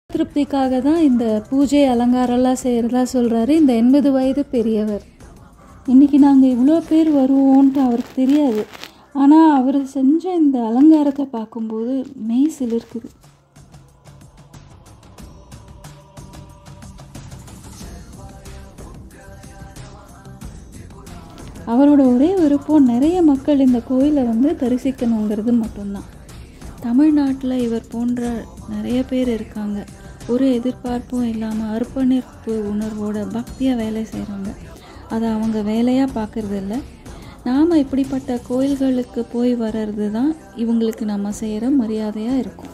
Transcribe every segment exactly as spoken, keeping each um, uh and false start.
திருப்திக்காக தான் இந்த பூஜை அலங்காரம்லாம் செய்கிறதா சொல்கிறாரு இந்த எண்பது வயது பெரியவர். இன்றைக்கி நாங்கள் இவ்வளோ பேர் வருவோன்ட்டு அவருக்கு தெரியாது. ஆனால் அவர் செஞ்ச இந்த அலங்காரத்தை பார்க்கும்போது மெய் சிலிர்க்குது. அவரோட ஒரே விருப்பம் நிறைய மக்கள் இந்த கோயிலை வந்து தரிசிக்கணுங்கிறது மட்டும்தான். தமிழ்நாட்டில் இவர் போன்ற நிறைய பேர் இருக்காங்க. ஒரு எதிர்பார்ப்பும் இல்லாமல் அர்ப்பணிப்பு உணர்வோட பக்தியாக வேலை செய்கிறாங்க. அதை அவங்க வேலையாக பார்க்குறது இல்லை. நாம் இப்படிப்பட்ட கோயில்களுக்கு போய் வர்றது தான் இவங்களுக்கு நம்ம செய்கிற மரியாதையாக இருக்கும்.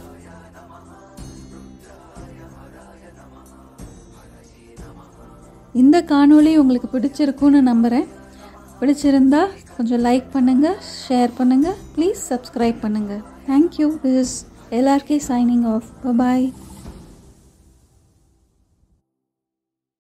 இந்த காணொளி உங்களுக்கு பிடிச்சிருக்குன்னு நம்புகிறேன். பிடிச்சிருந்தா கொஞ்சம் லைக் பண்ணுங்கள், ஷேர் பண்ணுங்கள், ப்ளீஸ் சப்ஸ்கிரைப் பண்ணுங்கள். Thank you. This is L R K signing off. Bye bye.